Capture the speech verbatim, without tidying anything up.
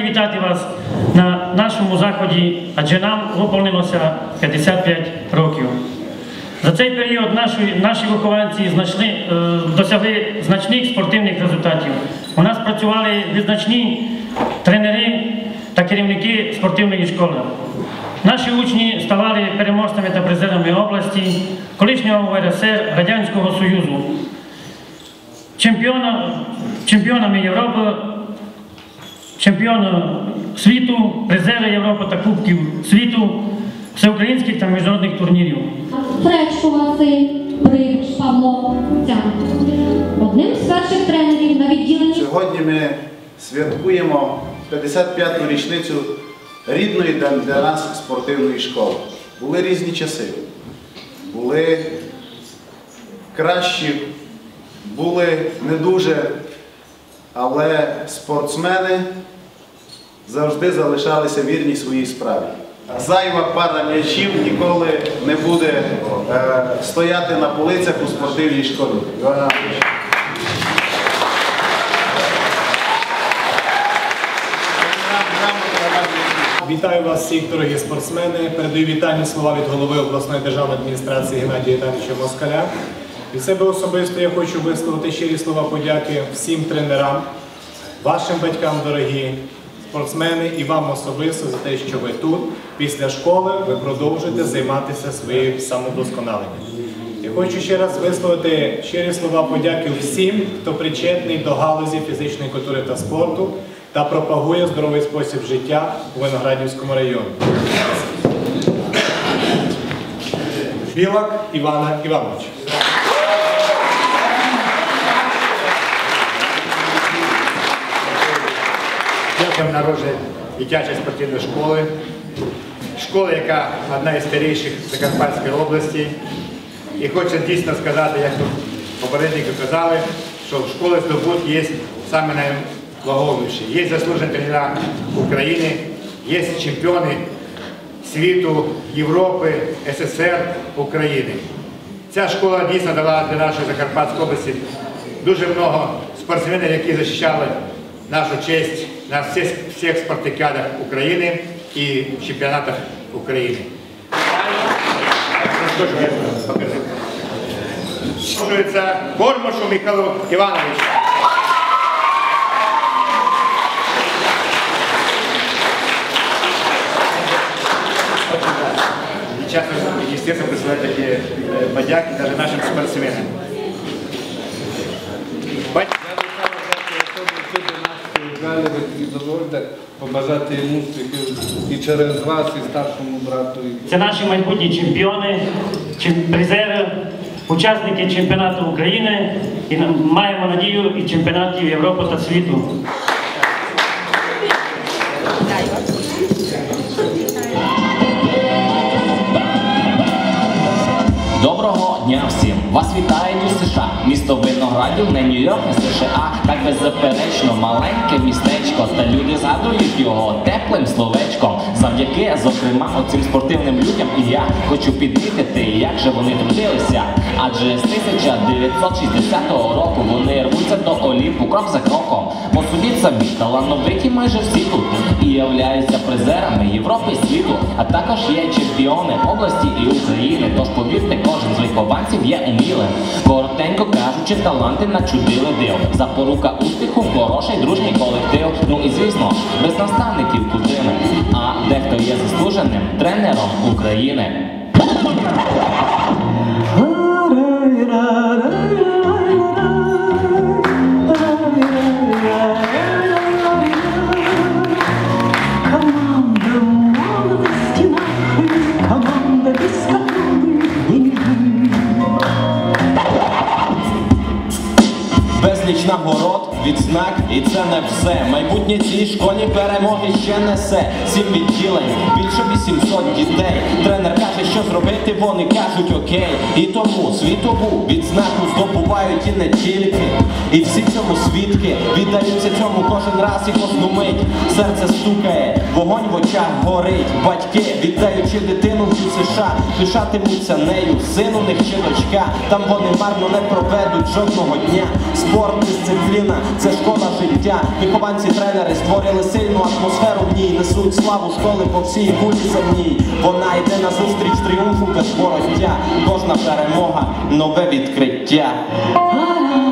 привітати вас на нашому заході, адже нам виповнилося п'ятдесят п'ять років. За цей період наші, наші вихованці знайшли, е, досягли значних спортивних результатів. У нас працювали визначні тренери та керівники спортивної школи. Наші учні ставали переможцями та призерами області, колишнього УР С Р, Радянського Союзу, чемпіона, чемпіонами Європи, чемпіони світу, призери Європи та Кубків світу, всеукраїнських та міжнародних турнірів. Фречко Василь, Брич Павло, Цян. Одним з перших тренерів на відділенні... Сьогодні ми святкуємо п'ятдесят п'яту річницю рідної для нас спортивної школи. Були різні часи, були кращі, були не дуже, але спортсмени завжди залишалися вірні своїй справі. Зайва пара м'ячів ніколи не буде е, стояти на полицях у спортивній школі. Вітаю вас всіх, дорогі спортсмени. Передаю вітальні слова від голови обласної державної адміністрації Геннадія Івановича Москаля. Від себе особисто я хочу висловити щирі слова подяки всім тренерам, вашим батькам, дорогі спортсмени, і вам особисто за те, що ви тут, після школи, ви продовжуєте займатися своїм самовдосконаленням. Я хочу ще раз висловити щирі слова подяки всім, хто причетний до галузі фізичної культури та спорту та пропагує здоровий спосіб життя у Виноградівському районі. Білак Івана Івановича. Дякую народження дитячої спортивної школи. Школа, яка одна із старіших в Закарпатській області. І хочу дійсно сказати, як тут попередники казали, що в школі здобут є саме найвагоміші. Є заслужені тренера України, є чемпіони світу, Європи, С С Р, України. Ця школа дійсно дала для нашої Закарпатської області дуже багато спортсменів, які захищали нашу честь на всіх, всіх спартакіадах України і чемпіонатах України. Служується Кормашу Михайлу Івановичу. Часто, естественно, присылают такие подяки даже нашим спортсменам. І дозвольте побажати йому успіхів і через вас, і старшому брату. Це наші майбутні чемпіони, призери, учасники чемпіонату України і маємо надію і чемпіонатів Європи та світу. Доброго дня всім! Вас вітають у США. Місто Виноградів, не Нью-Йорк, не США. Так беззаперечно маленьке містечко. Та люди згадують його теплим словечком. Завдяки, зокрема, оцим спортивним людям і я хочу підмітити, як же вони трудилися. Адже з тисяча дев'ятсот шістдесятого року вони рвуться до Олімпу крок за кроком. Посудіть самі, талановиті майже всі тут. І являються призерами Європи і світу. А також є чемпіони області і України. Тож повірте, кожен з вихованців є умілим. Коротенько кажучи, таланти начудили див. Запорука успіху – хороший дружній колектив. Ну і звісно, без наставників куди ми. А дехто є заслуженим тренером України. Безліч нагород, відзнак, і це не все. Майбутнє цій школі перемоги ще несе. Сім відділень, більше вісімсот дітей. Тренер каже, що зробити, вони кажуть окей. І тому світову відзнаку здобувають і не тільки. І всі цьому свідки віддаються цьому кожен раз і кожну мить. Серце стукає, вогонь в очах горить. Батьки, віддаючи дитину в США, пишатимуться нею, син у них чи дочка. Там вони марно не проведуть жодного дня. Спорт, дисципліна, це школа життя. Вихованці тренери створили сильну атмосферу в ній, несуть славу школи по всій кулі земній. Вона йде на зустріч тріумфу без вороття, кожна перемога нове відкриття.